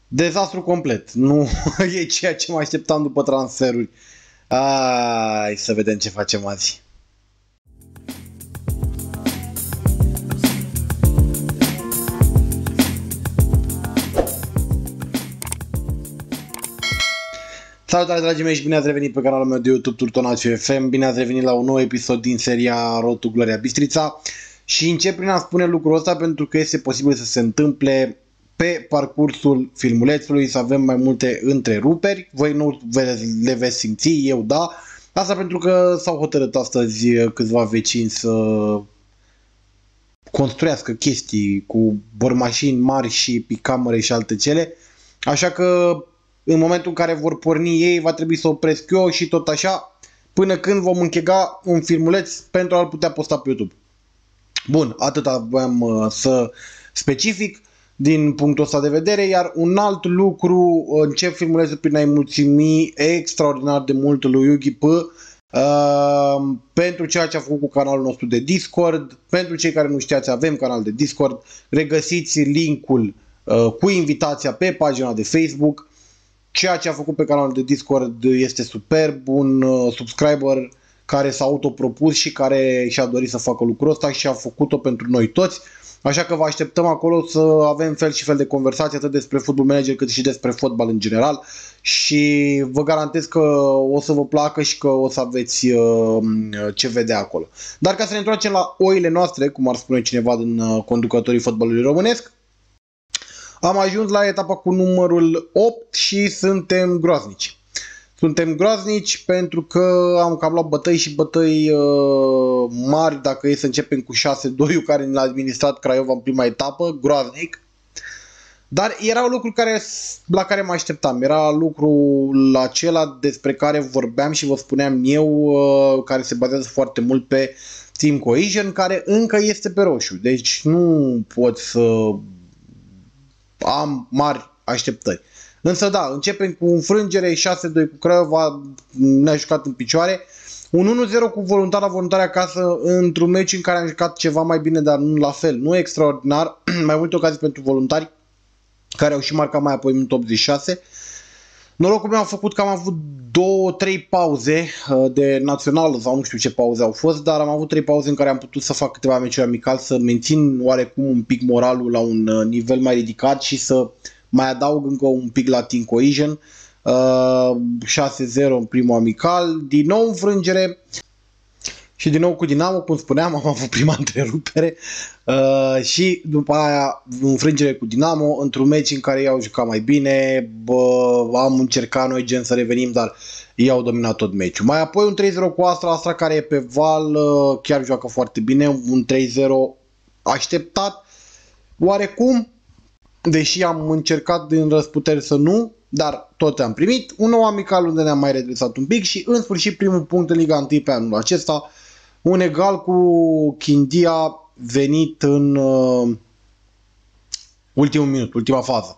Dezastru complet. Nu e ceea ce mă așteptam după transferuri. Hai să vedem ce facem azi. Salutare, dragii mei, și bine ați revenit pe canalul meu de YouTube Turtonaciu FM. Bine ați revenit la un nou episod din seria Road to Gloria Bistrița. Și încep prin a spune lucrul ăsta pentru că este posibil să se întâmple pe parcursul filmulețului să avem mai multe întreruperi. Voi nu le veți simți, eu da. Asta pentru că s-au hotărât astăzi câțiva vecini să construiască chestii cu bormașini mari și picamere și alte cele. Așa că în momentul în care vor porni ei, va trebui să opresc eu și tot așa, până când vom închega un filmuleț pentru a-l putea posta pe YouTube. Bun, atât aveam să specific din punctul ăsta de vedere, iar un alt lucru, încep filmulețul prin a-i mulțumi extraordinar de mult lui Yugi P pentru ceea ce a făcut cu canalul nostru de Discord. Pentru cei care nu știați, avem canal de Discord, regăsiți linkul cu invitația pe pagina de Facebook. Ceea ce a făcut pe canalul de Discord este superb, un subscriber care s-a autopropus și care și-a dorit să facă lucrul ăsta și a făcut-o pentru noi toți. Așa că vă așteptăm acolo să avem fel și fel de conversații, atât despre Football Manager cât și despre fotbal în general. Și vă garantez că o să vă placă și că o să aveți ce vedea acolo. Dar ca să ne întoarcem la oile noastre, cum ar spune cineva din conducătorii fotbalului românesc, am ajuns la etapa cu numărul 8 și suntem groaznici. Suntem groaznici pentru că am cam luat bătăi și bătăi mari, dacă e să începem cu 6-2, care ne-a administrat Craiova în prima etapă, groaznic. Dar erau lucruri la care mă așteptam, era lucrul acela despre care vorbeam și vă spuneam eu, care se bazează foarte mult pe Team Cohesion, care încă este pe roșu, deci nu pot să am mari așteptări. Însă da, începem cu înfrângere, 6-2 cu Craiova, ne-a jucat în picioare. Un 1-0 cu voluntari acasă într-un meci în care am jucat ceva mai bine, dar nu la fel, nu extraordinar. Mai multe ocazii pentru voluntari, care au și marcat mai apoi în minutul 86. Norocul meu a făcut că am avut 2-3 pauze de națională sau nu știu ce pauze au fost, dar am avut 3 pauze în care am putut să fac câteva meciuri amical, să mențin oarecum un pic moralul la un nivel mai ridicat și să mai adaug încă un pic la Team Cohesion. 6-0 în primul amical, din nou înfrângere și din nou cu Dinamo, cum spuneam, am avut prima întrerupere și după aia înfrângere cu Dinamo într-un meci în care ei au jucat mai bine. Am încercat noi gen să revenim, dar ei au dominat tot meciul. Mai apoi un 3-0 cu Astra care e pe val, chiar joacă foarte bine, un 3-0 așteptat oarecum, deși am încercat din răsputeri să nu, dar tot am primit. Un nou amical unde ne-am mai redresat un pic și în sfârșit primul punct în Liga 1 pe anul acesta, un egal cu Chindia venit în ultimul minut, ultima fază.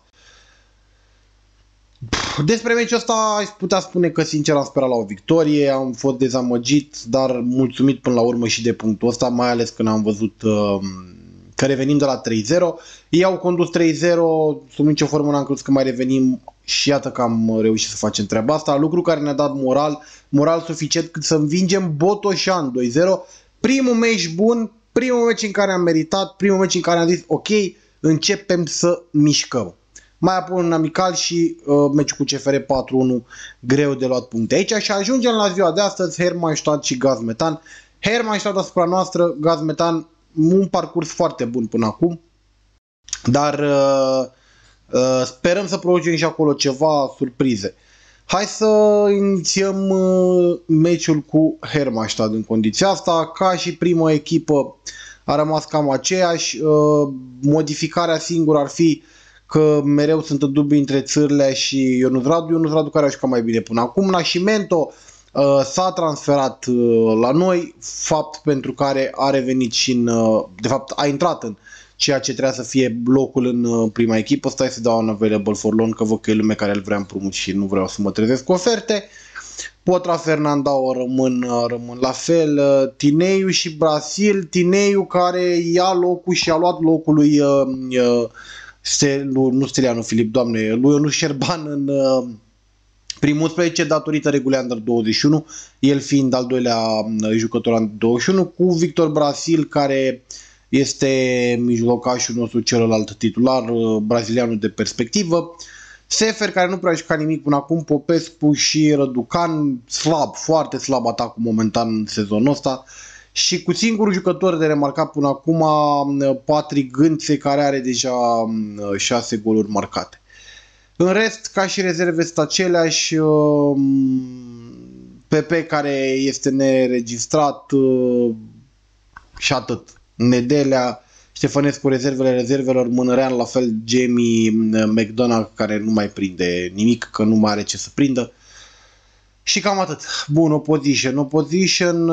Despre meciul ăsta aș putea spune că sincer am sperat la o victorie, am fost dezamăgit, dar mulțumit până la urmă și de punctul ăsta, mai ales când am văzut că revenim de la 3-0. Ei au condus 3-0, sub nicio formă n-am crezut că mai revenim și iată că am reușit să facem treaba asta, lucru care ne-a dat moral suficient cât să învingem Botoșan 2-0. Primul meci bun, primul meci în care am meritat, primul meci în care am zis ok, începem să mișcăm. Mai apoi un amical și meciul cu CFR 4-1, greu de luat puncte aici și ajungem la ziua de astăzi, Hermannstadt și Gaz Metan. Hermannstadt asupra noastră, Gaz Metan un parcurs foarte bun până acum, dar sperăm să producem și acolo ceva surprize. Hai să inițiem meciul cu Hermannstadt în condiția asta. Ca și primă echipă a rămas cam aceeași. Modificarea singură ar fi că mereu sunt în dubii între Țârlea și Ionuț Radu care a jucat mai bine până acum. Nascimento s-a transferat la noi, fapt pentru care a revenit și de fapt a intrat în ceea ce trebuia să fie locul în prima echipă. Stai să dau un available for loan, că văd că e lume care îl vrea împrumut și nu vreau să mă trezesc cu oferte. Potra, Fernandao rămân la fel. Tineiu și Brasil. Tineiu care ia locul și a luat locul lui nu Stelianu Filip, doamne, lui Ionuț Șerban în primul 11 datorită regulii Under 21, el fiind al doilea jucător Under 21, cu Victor Brasil, care este mijlocașul nostru celălalt titular, brazilianul de perspectivă. Sefer, care nu prea a jucat nimic până acum, Popescu și Răducan, slab, foarte slab atacul momentan în sezonul ăsta. Și cu singurul jucător de remarcat până acum, Patrick Gânțe, care are deja 6 goluri marcate. În rest, ca și rezerve, sunt aceleași. PP, care este neregistrat, și atât. Nedelea, Ștefănescu, rezervelor, Mânărean, la fel Jamie McDonald, care nu mai prinde nimic, că nu mai are ce să prindă. Și cam atât. Bun, opposition,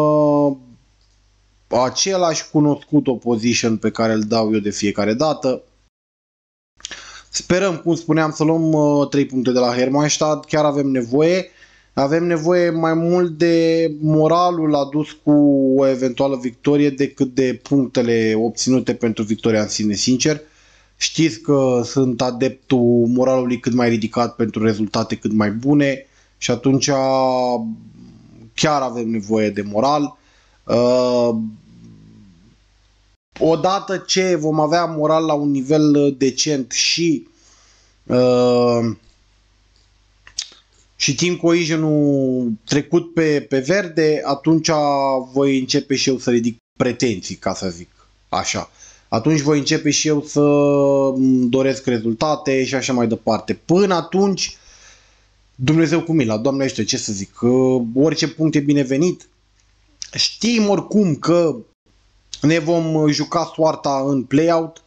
același cunoscut opposition pe care îl dau eu de fiecare dată. Sperăm, cum spuneam, să luăm 3 puncte de la Hermannstadt, chiar avem nevoie. Avem nevoie mai mult de moralul adus cu o eventuală victorie decât de punctele obținute pentru victoria în sine, sincer. Știți că sunt adeptul moralului cât mai ridicat pentru rezultate cât mai bune și atunci chiar avem nevoie de moral. Odată ce vom avea moral la un nivel decent și Team Cohesion-ul trecut pe verde, atunci voi începe și eu să ridic pretenții, ca să zic așa. Atunci voi începe și eu să doresc rezultate și așa mai departe. Până atunci, Dumnezeu cu mila, Doamne, ce să zic, orice punct e binevenit. Știm oricum că ne vom juca soarta în play-out.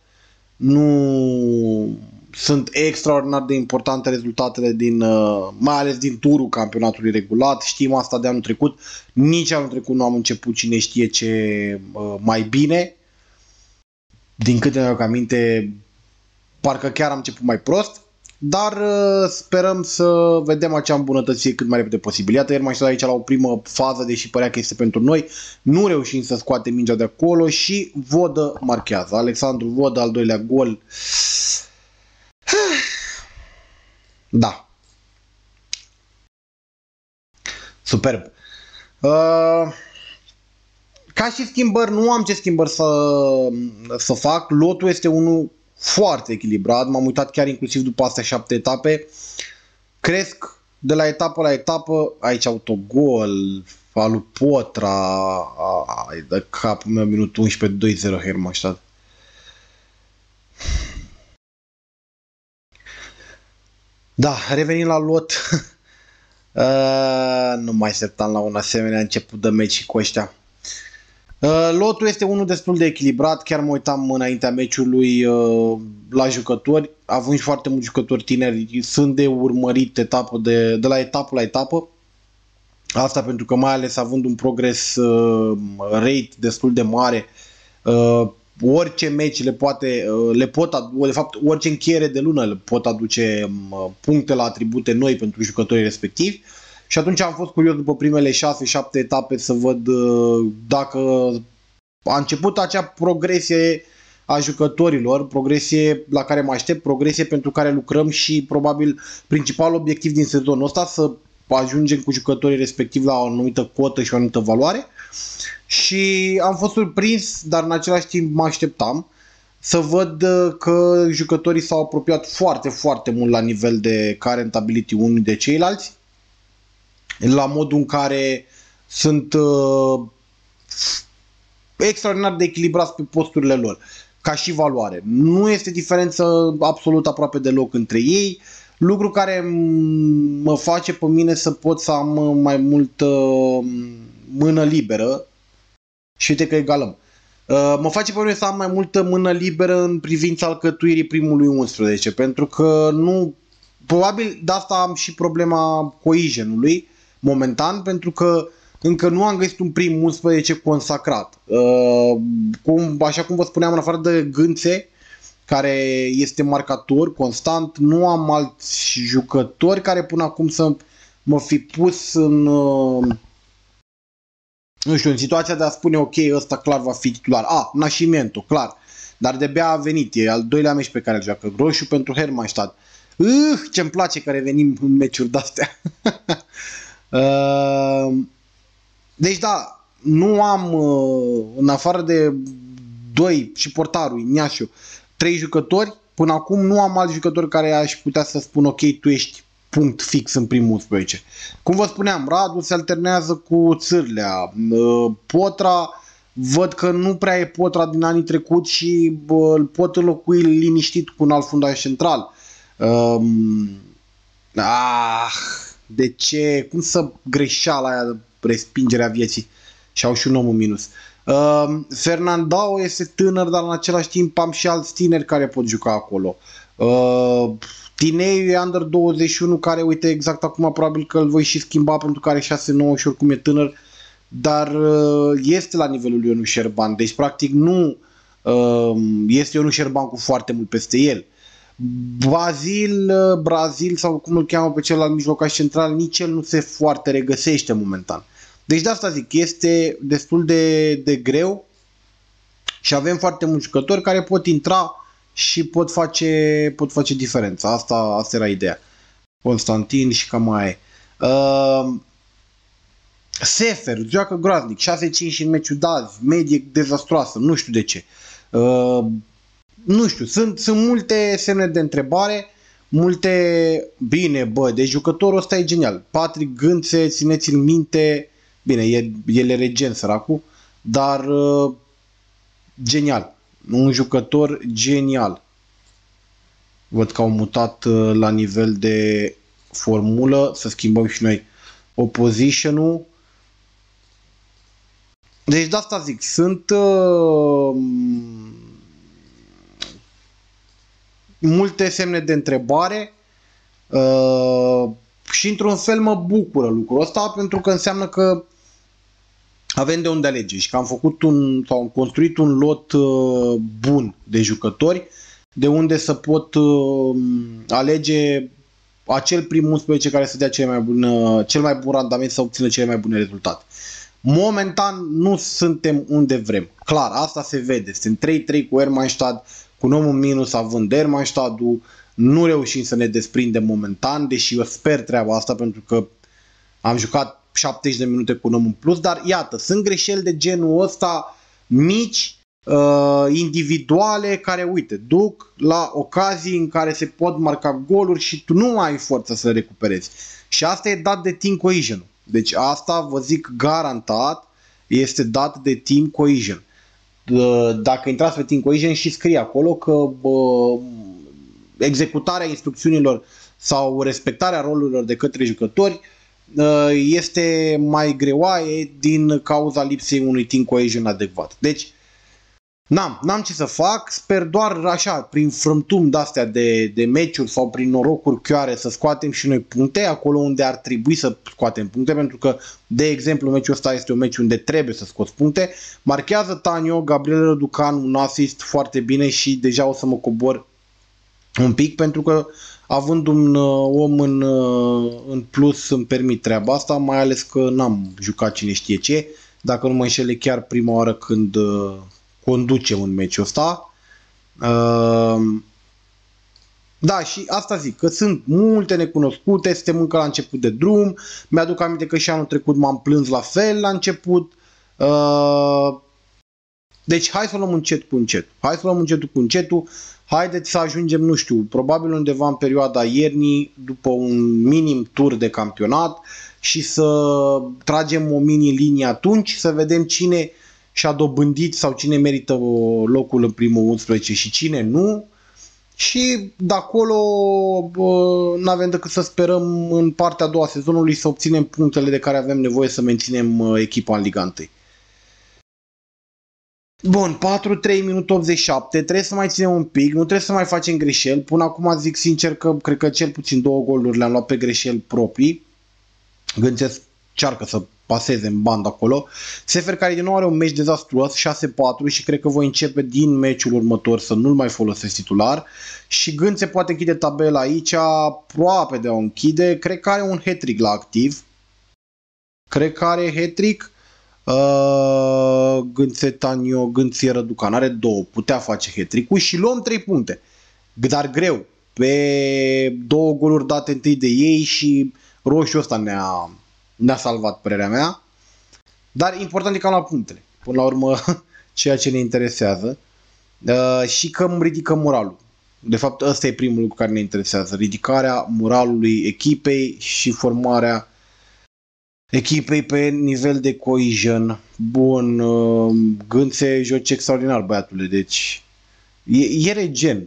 Nu sunt extraordinar de importante rezultatele mai ales din turul campionatului regulat. Știm asta de anul trecut. Nici anul trecut nu am început cine știe ce mai bine. Din câte mi-aduc aminte, parcă chiar am început mai prost. Dar sperăm să vedem acea îmbunătățire cât mai repede posibil. Iată, ieri m-am știut aici la o primă fază, deși părea că este pentru noi. Nu reușim să scoatem mingea de acolo și Vodă marchează. Alexandru Vodă, al doilea gol. Da. Superb. Ca și schimbări, nu am ce schimbări să fac. Lotul este unul foarte echilibrat. M-am uitat chiar inclusiv după astea 7 etape. Cresc de la etapă la etapă. Aici autogol al lui Potra. Ai de capul meu, minut 11, 2-0 Hermannstadt. Da, revenim la lot. Nu mai așteptam la un asemenea început de meci cu ăștia. Lotul este unul destul de echilibrat, chiar mă uitam înaintea meciului la jucători, având și foarte mulți jucători tineri, sunt de urmărit de la etapă la etapă. Asta pentru că mai ales având un progres rate destul de mare, orice meci de fapt orice încheiere de lună le pot aduce puncte la atribute noi pentru jucătorii respectivi. Și atunci am fost curios după primele 6-7 etape să văd dacă a început acea progresie a jucătorilor, progresie la care mă aștept, progresie pentru care lucrăm și probabil principalul obiectiv din sezonul ăsta, să ajungem cu jucătorii respectivi la o anumită cotă și o anumită valoare. Și am fost surprins, dar în același timp mă așteptam să văd că jucătorii s-au apropiat foarte, foarte mult la nivel de current ability unii de ceilalți, la modul în care sunt extraordinar de echilibrați pe posturile lor, ca și valoare. Nu este diferență absolut aproape deloc între ei, lucru care mă face pe mine să pot să am mai multă mână liberă și uite că egalăm. Mă face pe mine să am mai multă mână liberă în privința alcătuirii primului 11, pentru că nu, probabil de asta am și problema cohesion-ului momentan, pentru că încă nu am găsit un prim 11 consacrat. Așa cum vă spuneam, în afară de Gânțe, care este marcator constant, nu am alți jucători care până acum să mă fi pus în situația de a spune ok, ăsta clar va fi titular. Nascimento, clar. dar de-abia a venit, e al doilea meci pe care îl joacă. Roșu pentru Hermannstadt. Ce-mi place că revenim în meciuri de-astea. Deci da, nu am, în afară de doi și portarul, Ignacio, 3 jucători, până acum nu am alți jucători care aș putea să spun ok, tu ești punct fix în primul 11. Cum vă spuneam, Radu se alternează cu Țârlea, Potra, văd că nu prea e Potra din anii trecuți și îl pot înlocui liniștit cu un alt fundaș central. De ce? Cum să greșeala aia, respingerea vieții? Și au și un om în minus. Fernandao este tânăr, dar în același timp am și alți tineri care pot juca acolo. Tineiu e under 21 care, uite, exact acum probabil că îl voi și schimba pentru că are 6-9 și oricum e tânăr, dar este la nivelul lui Ionu Șerban. Deci practic nu este Ionu Șerban cu foarte mult peste el. Brazil sau cum îl cheamă pe celălalt mijlocaș central, nici el nu se foarte regăsește momentan. Deci de asta zic, este destul de greu și avem foarte mulți jucători care pot intra și pot face diferența. Asta era ideea. Constantin și cam mai e. Sefer joacă groaznic, 6-5 în meciul de azi, medie dezastroasă, nu știu de ce. Nu știu, sunt multe semne de întrebare, bine, deci jucătorul ăsta e genial. Patrick Gânțe, țineți-l minte, bine, el e regen săracul, dar genial, un jucător genial. Văd că au mutat la nivel de formulă, să schimbăm și noi opposition-ul. Deci de asta zic, sunt multe semne de întrebare și într-un fel mă bucură lucrul ăsta pentru că înseamnă că avem de unde alege și că am construit un lot bun de jucători de unde să pot alege acel prim 11 care să dea cel mai bun randament să obțină cele mai bune rezultate. Momentan nu suntem unde vrem. Clar, asta se vede. Suntem 3-3 cu Hermannstadt, cu un om în minus având Hermannstadtul, nu reușim să ne desprindem momentan, deși eu sper treaba asta pentru că am jucat 70 de minute cu un om în plus, dar iată, sunt greșeli de genul ăsta mici, individuale, care, uite, duc la ocazii în care se pot marca goluri și tu nu mai ai forță să recuperezi. Și asta e dat de team cohesion. Deci asta vă zic garantat, este dat de team cohesion. Dacă intrați pe team cohesion și scrie acolo că executarea instrucțiunilor sau respectarea rolurilor de către jucători este mai greoaie din cauza lipsei unui team cohesion adecvat. Deci n-am ce să fac, sper doar așa, prin frâmtum de-astea de meciuri sau prin norocuri chioare să scoatem și noi puncte acolo unde ar trebui să scoatem puncte, pentru că, de exemplu, meciul ăsta este un meci unde trebuie să scoți puncte. Marchează Tanio, Gabriel Răducan, un asist foarte bine și deja o să mă cobor un pic, pentru că având un om în plus îmi permit treaba asta, mai ales că n-am jucat cine știe ce, dacă nu mă înșele chiar prima oară când conducem în meciul ăsta. Da, și asta zic, că sunt multe necunoscute, suntem încă la început de drum, mi-aduc aminte că și anul trecut m-am plâns la fel la început. Deci hai să o luăm încet cu încet. Hai să o luăm încetul cu încetul. Haideți să ajungem, nu știu, probabil undeva în perioada iernii, după un minim tur de campionat și să tragem o mini-linie atunci, să vedem cine și-a dobândit sau cine merită locul în primul 11 și cine nu. Și de acolo n-avem decât să sperăm în partea a doua sezonului să obținem punctele de care avem nevoie să menținem echipa în Liga 1. Bun, 4-3 minut 87, trebuie să mai ținem un pic, nu trebuie să mai facem greșeli. Până acum zic sincer că cred că cel puțin 2 goluri le-am luat pe greșeli proprii. Gândesc, cearcă să paseze în bandă acolo. Sefer care din nou are un meci dezastruos, 6-4 și cred că voi începe din meciul următor să nu-l mai folosesc titular. Și Gânțe poate închide tabela aici, aproape de a o închide, cred că are un hat-trick la activ. Cred că are hat-trick. Gânțetanio, Gânție Răducan are 2, putea face hat-trick-ul și luăm 3 puncte. Dar greu, pe 2 goluri date întâi de ei și roșiul ăsta ne-a salvat, părerea mea. Dar important e că am luat punctele. Până la urmă, ceea ce ne interesează. Și că îmi ridică moralul. De fapt, ăsta e primul lucru care ne interesează. Ridicarea moralului echipei și formarea echipei pe nivel de cohesion. Bun, Gânțe joci extraordinar, băiatule. Deci, e regen.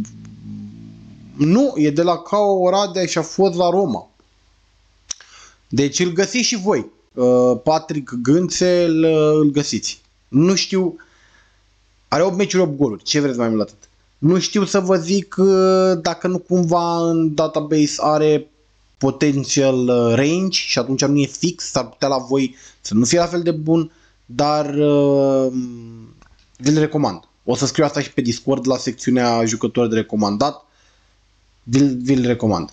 Nu, e de la CAO Oradea și a fost la Roma. Deci îl găsiți și voi. Patrick Gânțe îl găsiți. Nu știu, are 8 meciuri, 8 goluri. Ce vreți mai mult atât? Nu știu să vă zic dacă nu cumva în database are potential range și atunci nu e fix, s-ar putea la voi să nu fie la fel de bun, dar vi-l recomand. O să scriu asta și pe Discord la secțiunea jucători de recomandat. Vi-l recomand.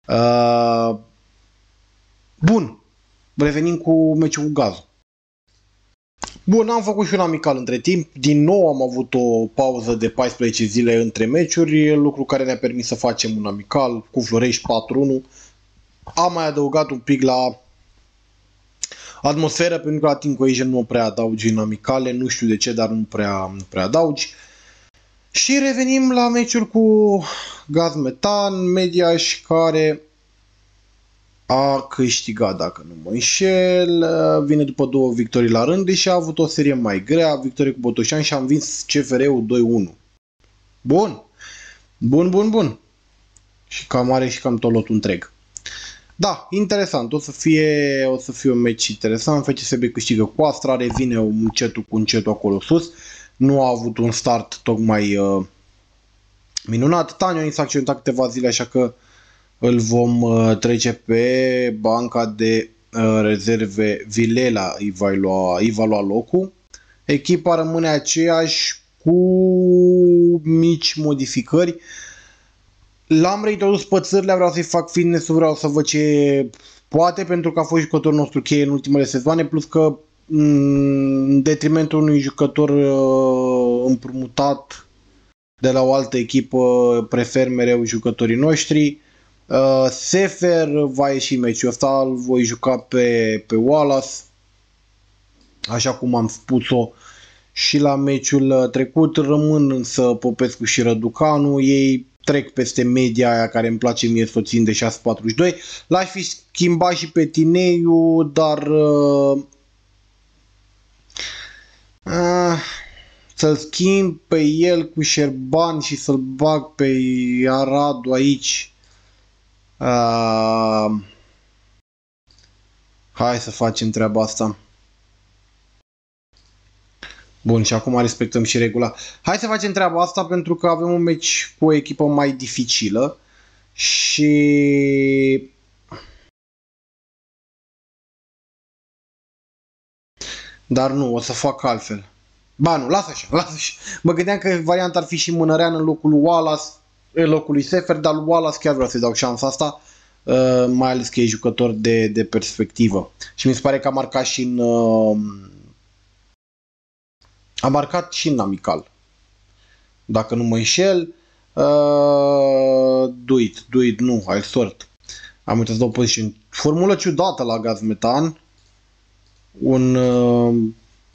Bun. Revenim cu meciul cu Gazul. Bun, am făcut și un amical între timp. Din nou am avut o pauză de 14 zile între meciuri, lucru care ne-a permis să facem un amical cu Florești 4-1. Am mai adăugat un pic la atmosferă, pentru că la Team Cohesion nu prea adaugi în amicale, nu știu de ce, dar nu prea adaugi. Și revenim la meciul cu Gaz Metan, Mediaș, care a câștigat, dacă nu mă înșel, vine după 2 victorii la rând, deși a avut o serie mai grea, victorie cu Botoșani și a învins CFR-ul 2-1. Bun! Bun. Și cam are și cam tot lotul întreg. Da, interesant, o să fie un meci interesant. FCSB câștigă cu Astra, revine încetul cu încetul acolo sus. Nu a avut un start tocmai minunat. Tanio s-a accidentat câteva zile, așa că îl vom trece pe banca de rezerve. Vilela îi va lua locul. Echipa rămâne aceeași cu mici modificări. L-am reintrodus pe Țârlea, vreau să-i fac fitness-ul, vreau să văd ce poate, pentru că a fost jucătorul nostru cheie în ultimele sezoane, plus că în detrimentul unui jucător împrumutat de la o altă echipă, prefer mereu jucătorii noștri. Sefer va ieși meciul ăsta, îl voi juca pe Wallace, așa cum am spus-o și la meciul trecut. Rămân însă Popescu și Răducanu, ei trec peste media aia care îmi place mie să o țin de 6.42. L-aș fi schimbat și pe Tineiu, dar să-l schimb pe el cu Șerban și să-l bag pe Aradu aici. Hai să facem treaba asta. Bun, și acum respectăm și regula. Hai să facem treaba asta pentru că avem un meci cu o echipă mai dificilă și dar nu, o să fac altfel. Ba nu, lasă așa. Mă gândeam că varianta ar fi și Mânărean în locul lui Wallace, în locul lui Sefer, dar lui Wallace chiar vreau să-i dau șansa asta, mai ales că e jucător de perspectivă. Și mi se pare că a marcat și în amical. Dacă nu mă înșel, Duit, nu, ai sort. Am uitat să dau position. Formulă ciudată la Gaz Metan. Un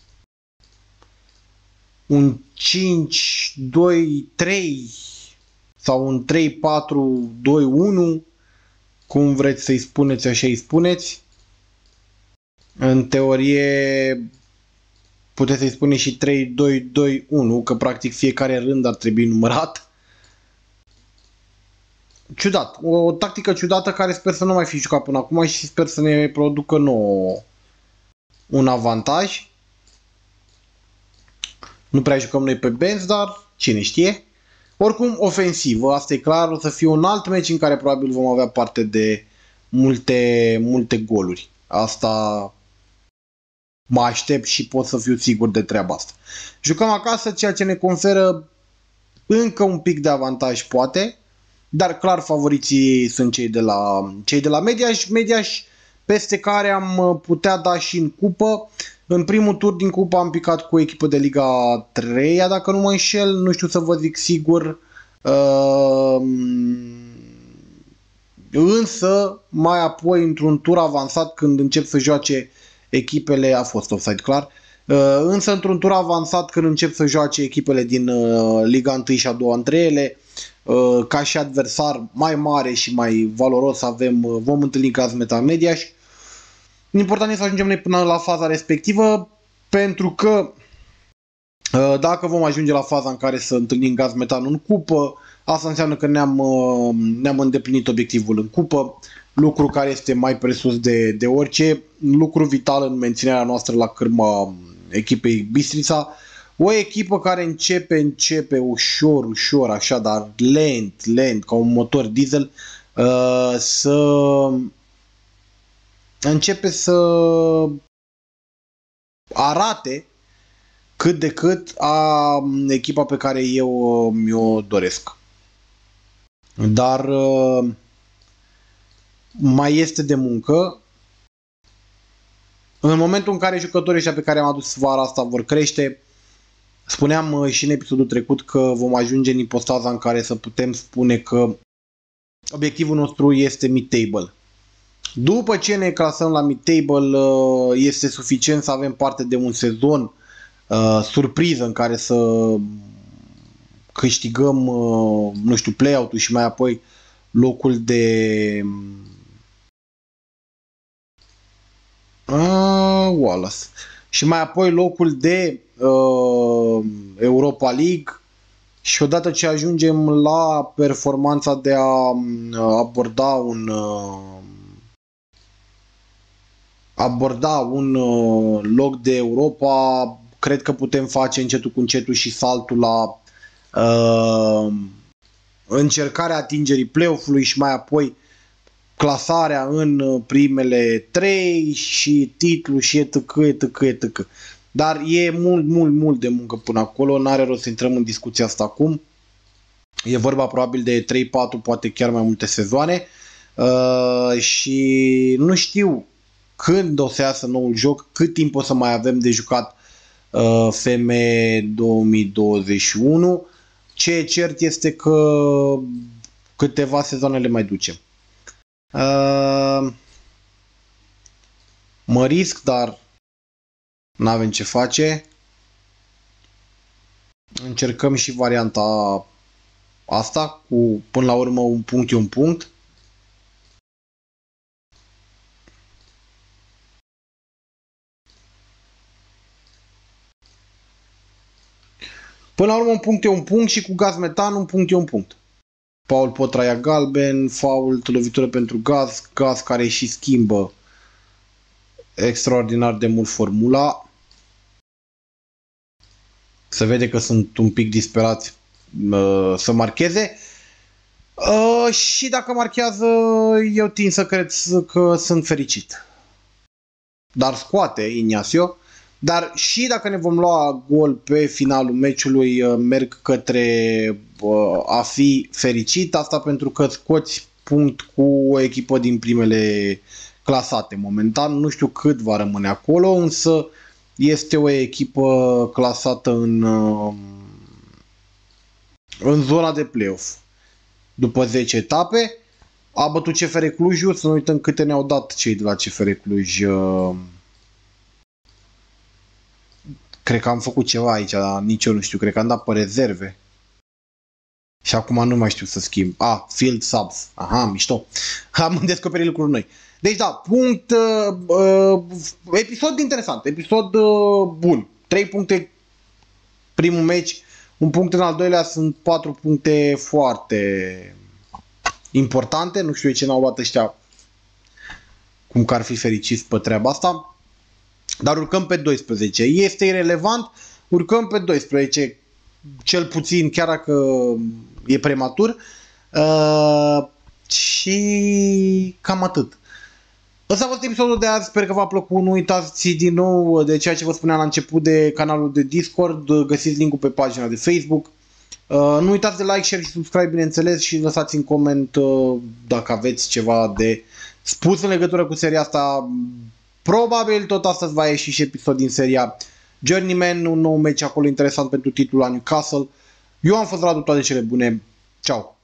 5-2-3 sau un 3-4-2-1, cum vreți să-i spuneți, așa îi spuneți. În teorie puteți să-i spuneți și 3-2-2-1, că practic fiecare rând ar trebui numărat. Ciudat, o tactică ciudată care sper să nu mai fi jucat până acum și sper să ne producă nouă un avantaj. Nu prea jucăm noi pe bench, dar cine știe. Oricum, ofensivă, asta e clar, o să fie un alt meci în care probabil vom avea parte de multe goluri. Asta mă aștept și pot să fiu sigur de treaba asta. Jucăm acasă, ceea ce ne conferă încă un pic de avantaj poate, dar clar favoriții sunt cei de la Mediaș, peste care am putea da și în cupă. În primul tur din cupă am picat cu o echipă de Liga 3, dacă nu mă înșel, nu știu să vă zic sigur. Însă, mai apoi, într-un tur avansat, când încep să joace echipele, a fost offside clar, însă într-un tur avansat, când încep să joace echipele din Liga 1 și a 2 între ele, ca și adversar mai mare și mai valoros vom întâlni Gazmetan Mediaș. Important este să ajungem noi până la faza respectivă, pentru că dacă vom ajunge la faza în care să întâlnim Gazmetan în cupă, asta înseamnă că ne-am îndeplinit obiectivul în cupă, lucru care este mai presus de orice, lucru vital în menținerea noastră la cârma echipei Bistrița. O echipă care începe ușor, așa, dar lent, ca un motor diesel, începe să arate cât de cât a echipa pe care eu mi-o doresc. Dar mai este de muncă. În momentul în care jucătorii ăștia pe care am adus vara asta vor crește, spuneam și în episodul trecut că vom ajunge în ipostaza în care să putem spune că obiectivul nostru este mid-table. După ce ne clasăm la mid-table, este suficient să avem parte de un sezon surpriză în care să câștigăm, nu știu, play-out-ul și mai apoi locul de Wallace. Și mai apoi locul de Europa League și odată ce ajungem la performanța de a aborda un loc de Europa, cred că putem face încetul cu încetul și saltul la încercarea atingerii play-off-ului și mai apoi clasarea în primele 3 și titlu și etc. Dar e mult de muncă până acolo, n-are rost să intrăm în discuția asta acum. E vorba probabil de 3-4, poate chiar mai multe sezoane și nu știu când o să iasă noul joc, cât timp o să mai avem de jucat FM 2021. Ce e cert este că câteva sezoane le mai ducem. Mă risc, dar n-avem ce face. Încercăm și varianta asta cu până la urmă un punct e un punct. Până la urmă un punct e un punct și cu Gazmetan un punct e un punct. Paul Potraia galben, fault, lovitură pentru Gaz care și schimbă extraordinar de mult formula. Se vede că sunt un pic disperați să marcheze. Și dacă marchează, eu tind să cred că sunt fericit. Dar scoate Ignacio. Dar și dacă ne vom lua gol pe finalul meciului, merg către a fi fericit. Asta pentru că scoți punct cu o echipă din primele clasate. Momentan nu știu cât va rămâne acolo, însă este o echipă clasată în zona de play-off. După 10 etape, a bătut CFR Clujul, să nu uităm câte ne-au dat cei de la CFR Cluj. Cred că am făcut ceva aici, dar nici eu nu știu, cred că am dat pe rezerve. Și acum nu mai știu să schimb. Field subs. Aha, mișto. Am descoperit lucruri noi. Deci da, episod interesant, episod bun. 3 puncte primul meci, un punct în al doilea, sunt 4 puncte foarte importante. Nu știu de ce n-au luat ăștia cum că ar fi fericiți pe treaba asta. Dar urcăm pe 12. Este irelevant, urcăm pe 12. Cel puțin, chiar dacă e prematur. Și cam atât. Ăsta a fost episodul de azi, sper că v-a plăcut. Nu uitați din nou de ceea ce vă spuneam la început de canalul de Discord. Găsiți linkul pe pagina de Facebook. Nu uitați de like, share și subscribe, bineînțeles, și lăsați în coment dacă aveți ceva de spus în legătură cu seria asta. Probabil tot astăzi va ieși și episod din seria Journeyman, un nou meci acolo interesant pentru titlul la Newcastle. Eu am fost Radu, toate cele bune, ceau!